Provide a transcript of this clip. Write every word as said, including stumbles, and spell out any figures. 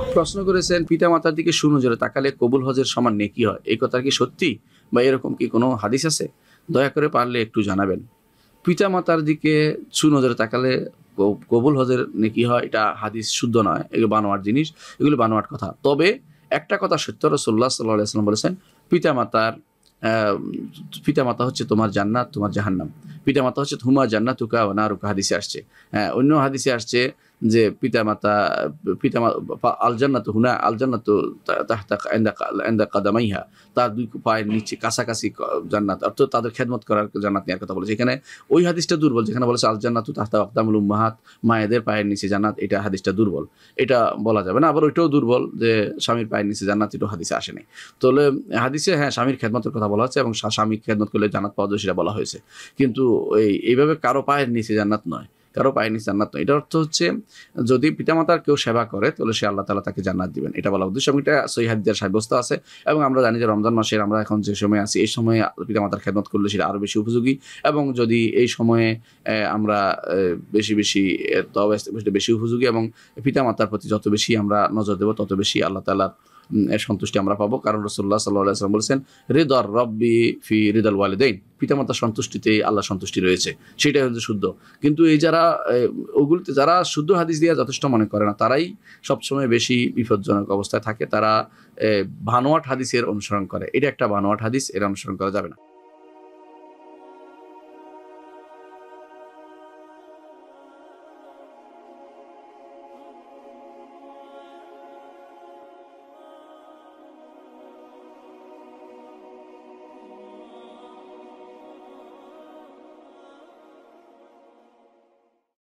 প্রশ্ন করেছেন পিতামাতার দিকে সুনজরে তাকালে কবুল হজের সমান নেকি হয়, এই কথা কি সত্যি বা এরকম কি কোনো হাদিস আছে? দয়া করে পারলে একটু জানাবেন। পিতামাতার দিকে সুনজরে তাকালে কবুল হজের নেকি হয়, এটা হাদিস শুদ্ধ নয়, এগুলো বানোয়াট জিনিস, এগুলো বানোয়াট কথা। তবে একটা কথা সত্য, রাসূলুল্লাহ সাল্লাল্লাহু আলাইহি ওয়াসাল্লাম বলেছেন পিতামাতার পিতামাতা হচ্ছে তোমার জান্নাত, তোমার জাহান্নাম। পিতামাতা হচ্ছে হুমা জান্নাতুকা ওয়া নারুকা, হাদিসে আসছে। হ্যাঁ, অন্য হাদিসে আসছে যে পিতামাতা পিতামাতা আল জান্নাতু হুনা আল জান্নাতু তাহতা ইনদা ইনদা কাদামাইহা, তার দুই পায়ের নিচে কাছাকাছি জান্নাত, অর্থাৎ তাদের খেদমত করার জান্নাত নেওয়ার কথা বলেছে। এখানে ওই হাদিসটা দুর্বল, যেখানে বলেছে আল জান্নাতু তাহতা আকদামুল উম্মাহাত, মায়েদের পায়ের নিচে জান্নাত, এটা হাদিসটা দুর্বল, এটা বলা যাবে না। আবার ওইটাও দুর্বল যে স্বামীর পায়ের নিচে জান্নাত, এটাও হাদিসে আসেনি। তাহলে হাদিসে হ্যাঁ স্বামীর খেদমতের কথা বলা হচ্ছে এবং স্বামী খেদমত করলে জান্নাত পাওয়া যায় সেটা বলা হয়েছে, কিন্তু এই এইভাবে কারো পায়ের নিচে জান্নাত নয়, কারো পায়ের নিচে জান্নাত নয়। এটার অর্থ হচ্ছে যদি পিতামাতার কেউ সেবা করে তাহলে সে আল্লাহ তাআলা তাকে জান্নাত দিবেন, এটা বলা উদ্দেশ্য। এবং এটা সহিহ হাদিসে সাব্যস্ত আছে। এবং আমরা জানি যে রমজান মাসের আমরা এখন যে সময় আছি, এই সময়ে পিতামাতার খেদমত করলে সেটা আরো বেশি উপযোগী। এবং যদি এই সময়ে আমরা বেশি বেশি তওবা ইস্তেগফার বেশি উপযোগী, এবং পিতামাতার প্রতি যত বেশি আমরা নজর দেব তত বেশি আল্লাহ তাআলার এর সন্তুষ্টি আমরা পাবো। কারণ রাসূলুল্লাহ সাল্লাল্লাহু আলাইহি ওয়াসাল্লাম বলেছেন রিদার রাব্বি ফি রিদাল ওয়ালিদাইন, পিতামাতার সন্তুষ্টিতে আল্লাহ সন্তুষ্টি রয়েছে, সেটাই হচ্ছে শুদ্ধ। কিন্তু এই যারা ওগুলোতে যারা শুদ্ধ হাদিস দিয়ে যথেষ্ট মনে করে না, তারাই সবসময় বেশি বিপজ্জনক অবস্থায় থাকে। তারা বানোয়াট হাদিসের অনুসরণ করে, এটা একটা বানোয়াট হাদিস, এর অনুসরণ করা যাবে না।